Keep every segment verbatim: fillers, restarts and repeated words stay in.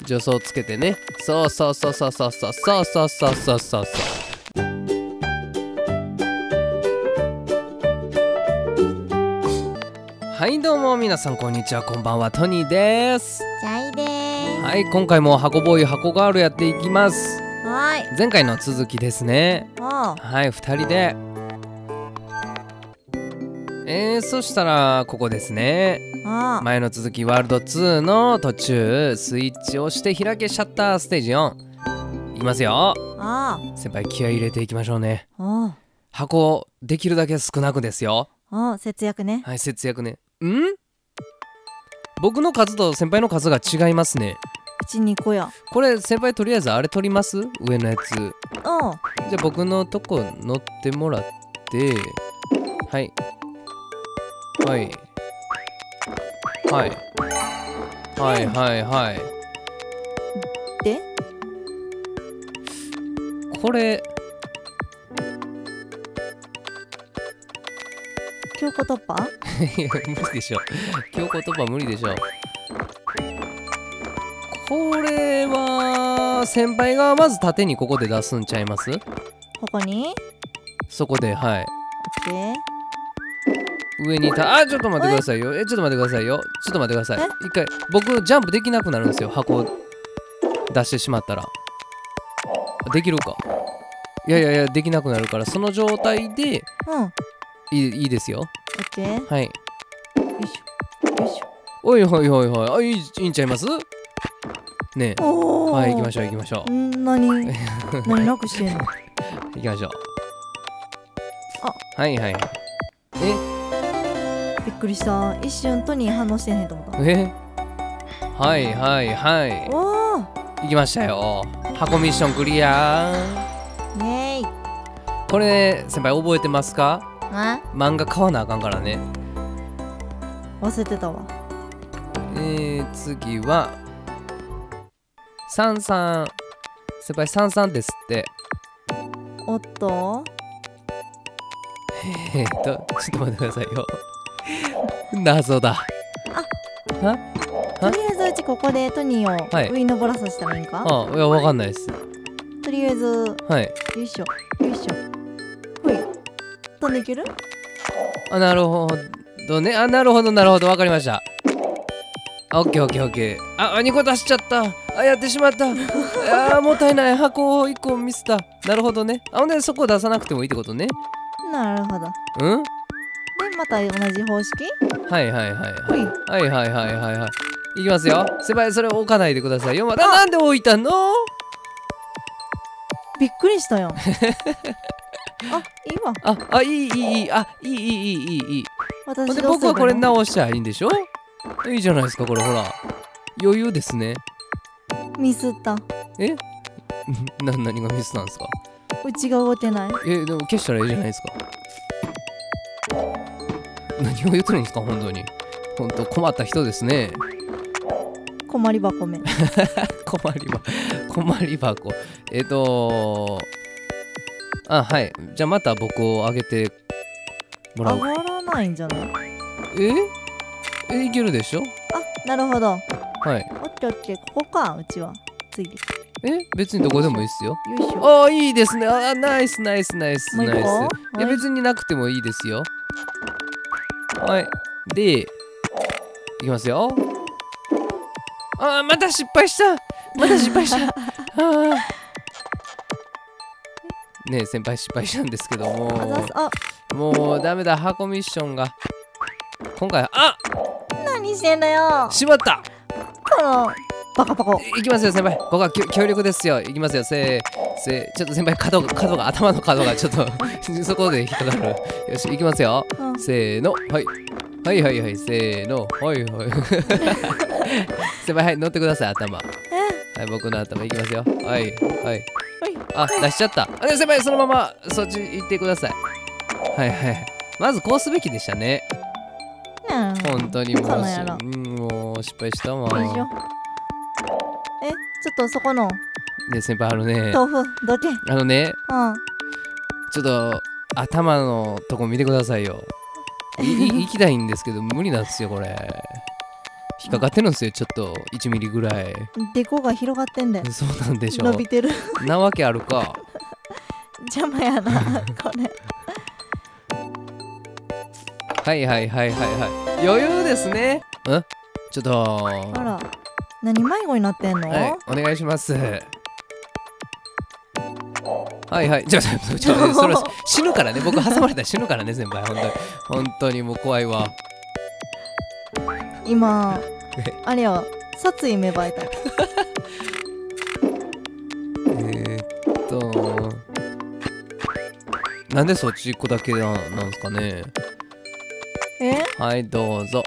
助走つけてね。そうそうそうそうそうそうそうそうそうそうそう。はいどうも皆さんこんにちは、こんばんは、トニーです。 ジャイです。 はい、今回も箱ボーイ箱ガールやっていきます。 はい。 前回の続きですね。はい、ふたりでえー、そしたらここですね。前の続きワールドツーの途中、スイッチを押して開けシャッターステージよんいきますよ。先輩気合い入れていきましょうね。箱できるだけ少なくですよ。 節約ね。 はい、節約ね。ん僕の数と先輩の数が違いますね。 うちにこや。 これ先輩とりあえずあれ取ります？上のやつ。じゃあ僕のとこ乗ってもらって、はいはいはいはいはいはい。 でこれ強行突破？ いや無理でしょ。強行突破無理でしょ。これは先輩がまず縦にここで出すんちゃいます？ ここにそこで、はい。 オッケー。 上にた、あ、ちょっと待ってくださいよ。え、ちょっと待ってくださいよ。ちょっと待ってください。一回、僕、ジャンプできなくなるんですよ。箱出してしまったら。できるか。いやいやいや、できなくなるから、その状態で、うん。いい、いいですよ。 オッケー。 はい。 よいしょ。よいしょ。 おいおいおいおい。あ、いい、いいんちゃいます？ねえ。はい、行きましょう行きましょう。 ん、何何なくしてんの？ 行きましょう。あ、はいはい。え？ びっくりした。一瞬トニー反応してへんと思った。 え？はいはいはい。 おー、 行きましたよ。箱ミッションクリアー。イェーイ。 これ先輩覚えてますか？漫画買わなあかんからね。 忘れてたわ。 えー、次はさんさん。先輩さんさんですって。 おっとえーっとちょっと待ってくださいよ。謎だ。 あ、はとりあえずうちここでトニーを上に登らさせたらいいんか？ あ、いやわかんないです。 とりあえず、 はい、 よいしょよいしょ。ほい、飛んでいける？ あ、なるほどね。あ、なるほどなるほど、わかりました。オッケーオッケーオッケー。あ、にこ出しちゃった。あ、やってしまった。あー、もったいない。箱をいっこミスった。なるほどね。あ、ほんでそこ出さなくてもいいってことね。 なるほど。 うん？ でまた同じ方式？ はいはいはいはいはいはいはいはいはい。いきますよ。先輩それ置かないでくださいよ。まだなんで置いたの？ びっくりしたよ。あ、いいわ。 あ、あ、いいいいいい。あ、いいいいいいいいいい。 私で僕はこれ直しちゃいいんでしょ？いいじゃないですかこれ、ほら余裕ですね。 ミスった。 え？な、何がミスなんですか？ うちが動いてない。 え、でも消したらいいじゃないですか。何を言ってるんですか本当に。本当困った人ですね。 困り箱め。 困り箱困り箱。えっとあ、はい。じゃあまた僕をあげてもらう。 上がらないんじゃない？ ええ、いけるでしょ？ あ、なるほど。 はい。 オッケーオッケー。ここか、うちは。ついて。 え、別にどこでもいいっすよ。 よいしょ。 ああ、いいですね。ああ、ナイスナイスナイスナイス。いや、別になくてもいいですよ。はい。で、いきますよ。ああ、また失敗した。また失敗した。ああ。ねえ、先輩失敗したんですけども。もうダメだ、箱ミッションが。今回、あ！ 何してんだよ。 しまった。 このバカバカ。 いきますよ先輩。ここは強力ですよ。いきますよ。せーせー。ちょっと先輩角が角が頭の角がちょっとそこで引っかかる。よし、いきますよ。うん、せーの、はい。はいはいはい、せーの、はいはい。先輩、はい、乗ってください、頭。はい、僕の頭いきますよ。はい、はい。あ、出しちゃった。あ、先輩、そのままそっち行ってください。はいはい。まずこうすべきでしたね。本当にもう、もう失敗したわ。え、ちょっとそこの。 で、先輩、あのね。 豆腐、どけ。 あのね。うん。ちょっと頭のとこ見てくださいよ。い行きたいんですけど無理なんですよこれ。 引っかかってるんですよ、ちょっといちミリぐらい。 デコが広がってんだよ。 そうなんでしょ。 伸びてる。 なわけあるか。 邪魔やなこれ。 はいはいはいはいはい。余裕ですね。んちょっと。 あら、何迷子になってんの？ はい、お願いします。はいはい、じゃあちょっとそれ死ぬからね、僕挟まれたら死ぬからね、先輩。本当に本当にもう怖いわ。 今あれよ、殺意芽生えた。 えっとなんでそっち一個だけな、なんすかね。 え？ はい、どうぞ。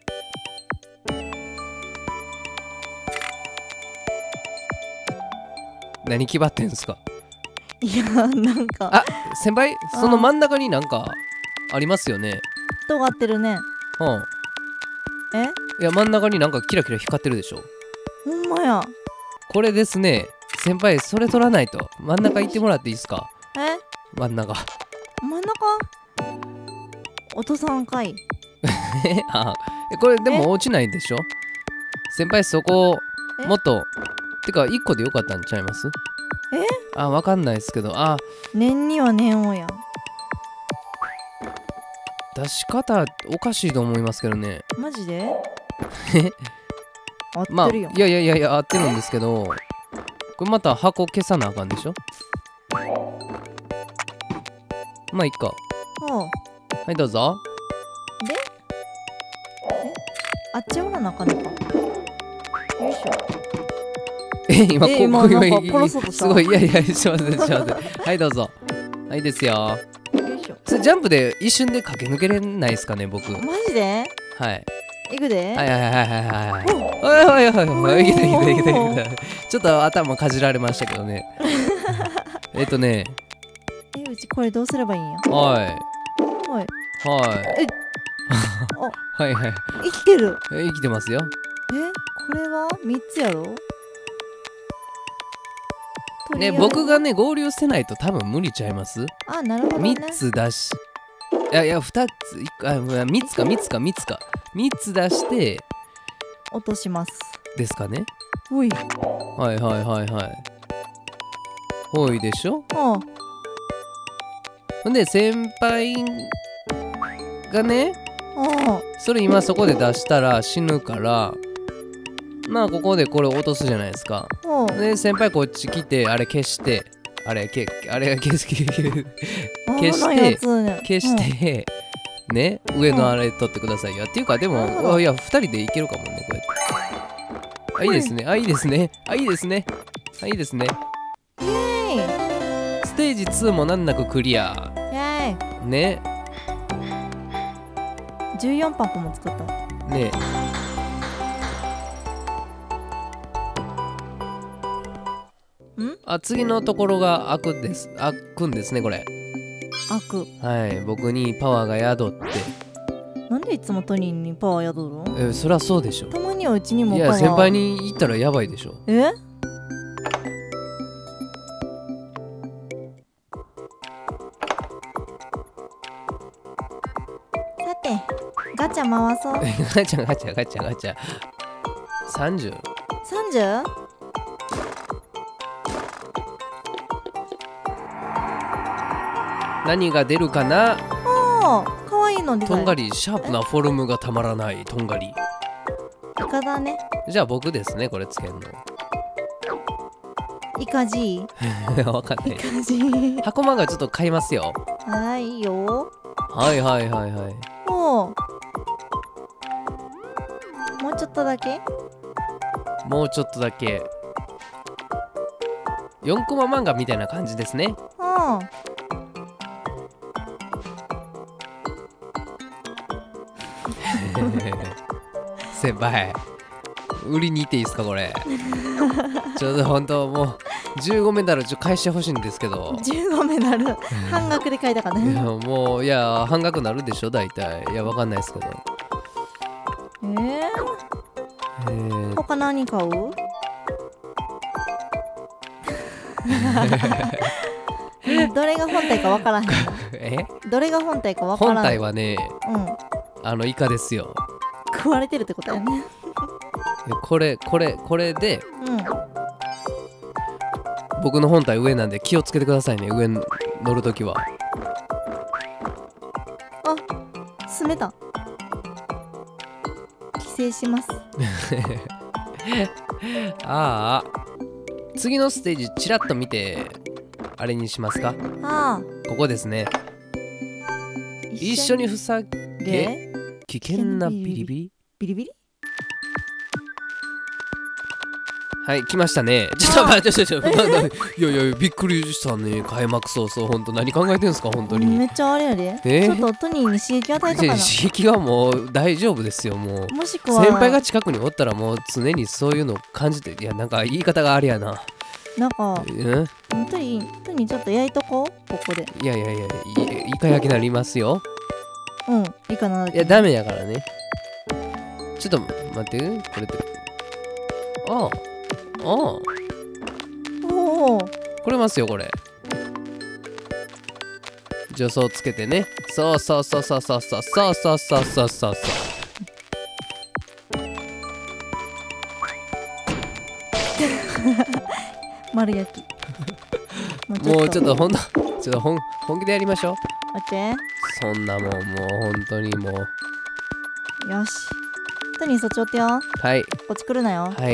何気張ってんすか？ いや、なんかあ、先輩、その真ん中になんかありますよね。 尖ってるね。 うん。 え？ いや、真ん中になんかキラキラ光ってるでしょ。 ほんまや。 これですね、先輩、それ取らないと。真ん中行ってもらっていいですか？ え？ 真ん中。 真ん中？お父さんかい。 えあえこれでも落ちないでしょ。先輩、そこもっとてかいっこでよかったんちゃいます？ え？ あ、わかんないですけど、あ、 念には念をや。 出し方おかしいと思いますけどね。 マジで？合まあ、いってるよ。 やいやいやいや、合ってるんですけど、これまた箱消さなあかんでしょ。まあいいか。 ほう。 はい、どうぞ。 で、え、あっちおらなあかんのか。よいしょ。 え、今こえ今こなんか殺そうとしたすごい、いやいや、すいません、すいません。はい、どうぞ。はい、ですよ。 よいしょ。 それジャンプで一瞬で駆け抜けれないですかね、僕。はい。 マジで？ はいいくで？ はいはいはいはいはい。はいはいはいはい。いけたいけたいけたいけた。ちょっと頭かじられましたけどね。えっとね。 え、うちこれどうすればいいんや。 はい。 はい。 はい。 えはいはい。 生きてる。 え、生きてますよ。 え、これはみっつやろ？ ね、僕がね、合流せないと多分無理ちゃいます？ あ、なるほどね。 みっつ出し、いやいや、ふたつ、あ、みっつかみっつかみっつか。みっつ出して、 落とします。 ですかね。 ほい。 はいはいはいはい。ほいでしょ。 あほんで、先輩がね、 あ、 それ今そこで出したら死ぬから、まあここでこれ落とすじゃないですか。 ああ。 で、先輩こっち来て、あれ消して、あれ、けあれ消す、消して、消して、ね、上のあれ取ってくださいよ。っていうか、でも、いや、ふたりでいけるかもね、こうやって。あ、いいですね。あ、いいですね。あ、いいですね。あ、いいですね。 イエーイ。 ステージツーも難なくクリア。 イエーイ。 ね。 じゅうよん箱も作った。 ね。 ん？ あ、次のところが開くんです。開くんですね、これ。 開く。 はい、僕にパワーが宿って。 なんでいつもトニーにパワー宿るの？ え、そりゃそうでしょ。 たまにはうちにもパワー。 いや、先輩に言ったらやばいでしょ。 え？さて、ガチャ回そう。 ガチャガチャガチャガチャ。さんじゅう？ さんじゅう？ 何が出るかな。 おー、かわいいの出た。 とんがり、シャープなフォルムがたまらないとんがり。 イカだね。 じゃあ僕ですね、これつけるの。 イカジーわかんない。 イカジー。 箱漫画ちょっと買いますよ。 はい、いいよ。 はいはいはいはい。 おー、もうちょっとだけ。 もうちょっとだけ。よんコマ漫画みたいな感じですね。 うん。 先輩、売りに行っていいですかこれ。ちょっと本当もうじゅうごメダルちょっと返してほしいんですけど。 じゅうごメダル半額で買いたかったいやね。 もういや半額なるでしょ大体。いやわかんないですけど。 えー、 えー、 他何買う？どれが本体かわからへん。 え？ どれが本体かわからん。 本体はね、 うん。 あのイカですよ。 食われてるってことやね。 やこれこれこれでうん僕の本体上なんで気をつけてくださいね。上に乗るときは。 あ、閉めた。規制します。 ああ、次のステージチラッと見てあれにしますか。 ああ、 ここですね。一緒に塞げ危険なビリビリビリビリ。 はい、来ましたね。ちょっと待って、ちょっと待って、いやいや、びっくりしたね。開幕早々、ほんと何考えてんすか、本当に。 めっちゃあれやで、えー、ちょっとトニーに刺激与えたかな。 刺激はもう大丈夫ですよ、もう。 もしくは先輩が近くにおったらもう常にそういうの感じて、いや、なんか言い方があれやな。 なんか、 うん、 トニー、トニーちょっと焼いとこう、ここで。 いやいやいや、いイカ焼きなりますよ。 うん、いいかな。 いや、ダメやからね。ちょっと待って、これって。ああ。ああ、 おお、 これますよこれ。助走つけてね。そうそうそうそうそうそうそうそうそうそうそう。 丸焼き。 もうちょっとほんとちょっと本本気でやりましょう。 オッケー。 そんなもんもう本当にもう。 よし。トニーそっちおってよ。 はい。 こっち来るなよ。 はい。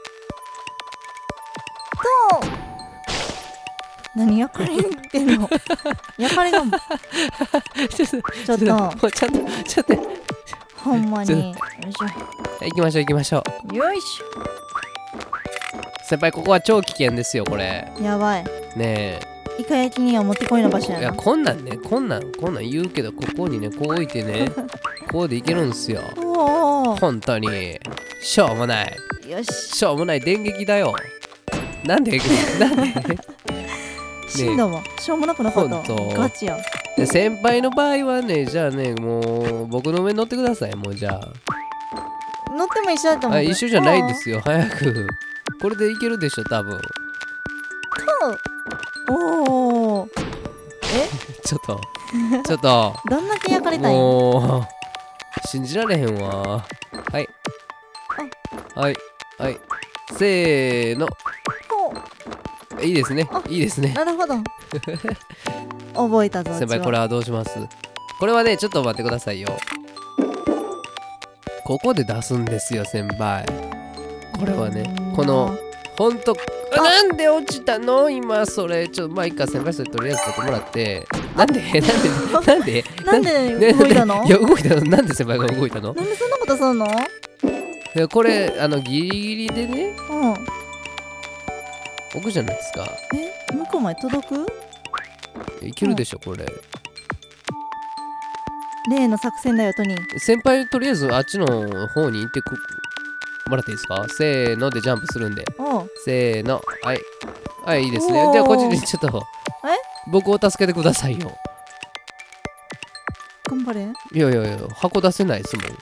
何焼かれてんの。焼かれがちょっとちょっとちゃんとちょっとほんまに。よいしょ。行きましょう行きましょう。よいしょ。先輩ここは超危険ですよこれ。 やばい。 ねえ。イカ焼きにはもってこいの場所やな。 いやこんなんねこんなんこんなん言うけどここにねこう置いてねこうでいけるんすよ。 おお。 本当にしょうもない。 よし。 しょうもない電撃だよ。なんでなんで死んだわ。しょうもなくなかった。ガチや。 先輩の場合はね、じゃあね、もう僕の上に乗ってください。もうじゃあ。 乗っても一緒だと思う。 あ、一緒じゃないんですよ。早く。これでいけるでしょ、多分。 おお。え？ ちょっと。ちょっと。 どんだけ焼かれたいん？ もう信じられへんわ。はい。はい。はい。せーの。いいですね。いいですね。 なるほど。覚えたぞ。 先輩これはどうします？これはねちょっと待ってくださいよ。ここで出すんですよ先輩。これはねこのほんとなんで落ちたの今それちょっとまあいいか先輩それとりあえず取ってもらってなんでなんでなんでなんで動いたの？ いや動いたのなんで先輩が動いたの？ なんでそんなことすんの？ いやこれあのギリギリでね。 うん。 置くじゃないですか。 え向こうまで届く？ いけるでしょこれ。 例の作戦だよトニー。 先輩とりあえずあっちの方に行ってくもらっていいですか？せーのでジャンプするんで。せーのはいはいいいですね。じゃあこっちにちょっと僕を助けてくださいよ。 頑張れ。 いやいやいや箱出せないですもん。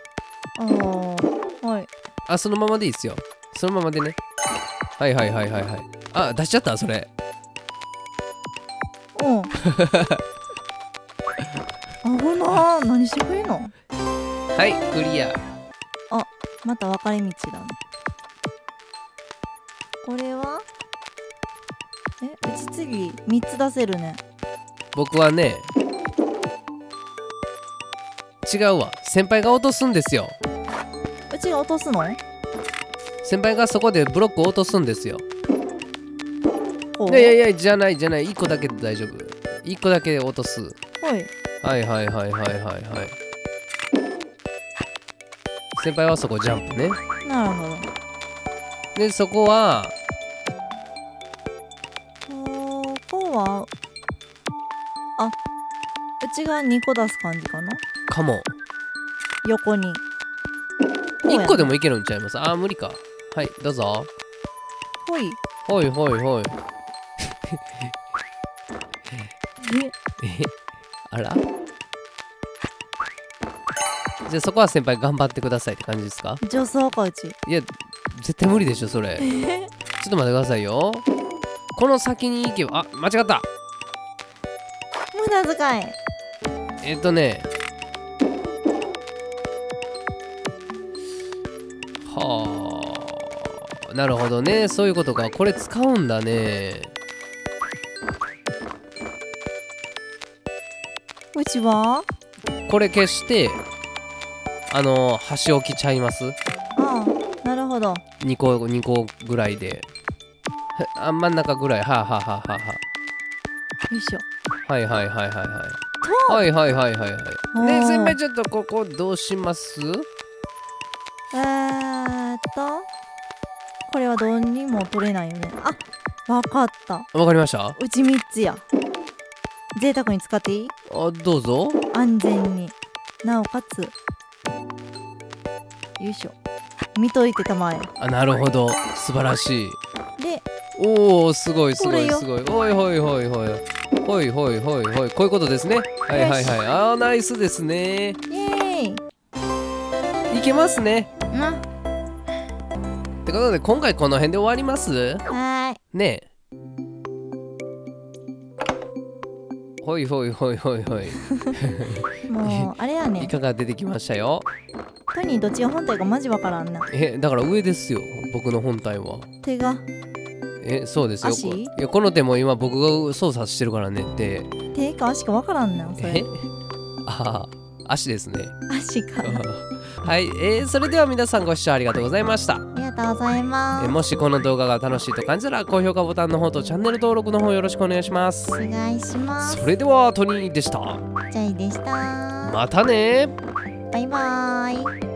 ああはい。 あそのままでいいですよ。そのままでね。はいはいはいはいはい。あ、出しちゃったそれ。 うん。危なー。何してくれんの？ はい、クリア。 あ、また分かれ道だね。これはえ、うち次みっつ出せるね。 僕はね、違うわ。先輩が落とすんですよ。 うちが落とすの？ 先輩がそこでブロックを落とすんですよ。いやいやいやじゃないじゃないいっこだけで大丈夫。いっこだけ落とす。はいはいはいはいはいはいはい。先輩はそこジャンプね。 なるほど。 でそこはここはあうちがにこ出す感じかな。 かも。 横にいっこでもいけるんちゃいます？あー無理か。はいどうぞ。 ほいほいほいほい。 ええあらじゃあそこは先輩頑張ってくださいって感じですか？ 助走かうち。 いや絶対無理でしょそれ。ちょっと待ってくださいよ。この先に行けばあ間違った。 無駄遣い。 えっとねはー、なるほどね。そういうことか。これ使うんだね。 うちはこれ消してあの箸置きちゃいます。 ああ、なるほど。 にこにこぐらいで、あ真ん中ぐらい。はあ、はあはあはあはよいしょ。 あ、はいはいはいはいはいとはいはいはいはいはい。 おーで先輩ちょっとここどうします？ えーっとこれはどうにも取れないよね。あ、わかった。 わかりました。 うちみっつや。贅沢に使っていい？ あ、どうぞ。 安全に、なおかつ、よいしょ、見といてたまえ。 あ、なるほど、素晴らしい。 で、 おお、すごいすごこれよいすごい。おいほいほいほいほいほいほいほい、こういうことですね。はいはいはい。あー、ナイスですね。 イエーイ。 いけますね。 な、 ってことで今回この辺で終わります。 はーい。 ねえ。ほいほいほいほいほい。 もうあれやねイ。カが出てきましたよ。 トニーどっちが本体かマジわからんな。 え、だから上ですよ、僕の本体は。 手が、 え、そうですよ。 足いや、この手も今僕が操作してるからねって。 手か足かわからんな。そえれ。 ああ、足ですね。 足か。 はい、えーそれでは皆さんご視聴ありがとうございました。 ありがとうございます。 えもしこの動画が楽しいと感じたら高評価ボタンの方とチャンネル登録の方よろしくお願いします。 お願いします。 それではトニーでした。 ジャイでした。 またね。 バイバーイ。